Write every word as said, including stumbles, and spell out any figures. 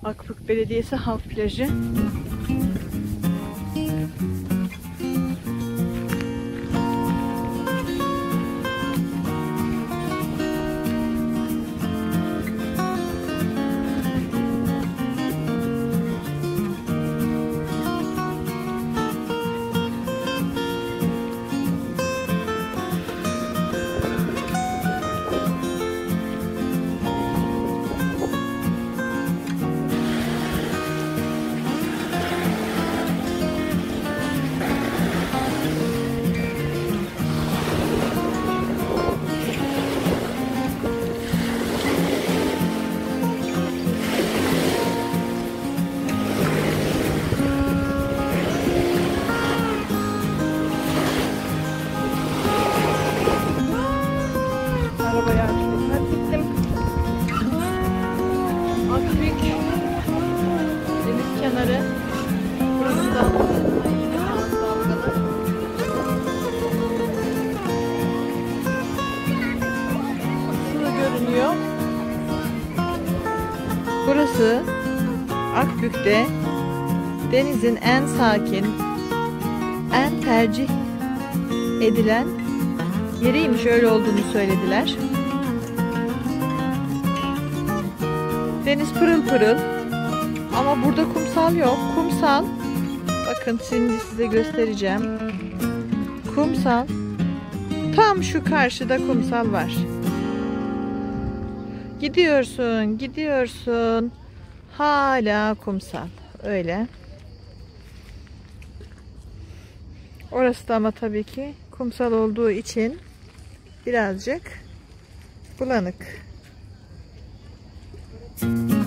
Akbük Belediyesi Halk Plajı. Arabaya arkadaşlar gittim. Akbük deniz kenarı. Burası da yine dalgalı. Nasıl görünüyor? Burası Akbük'te denizin en sakin, en tercih edilen yeriymiş, öyle olduğunu söylediler. Deniz pırıl pırıl ama burada kumsal yok. Kumsal, bakın şimdi size göstereceğim. Kumsal tam şu karşıda kumsal var. Gidiyorsun, gidiyorsun. Hala kumsal. Öyle. Orası da ama tabii ki kumsal olduğu için birazcık bulanık.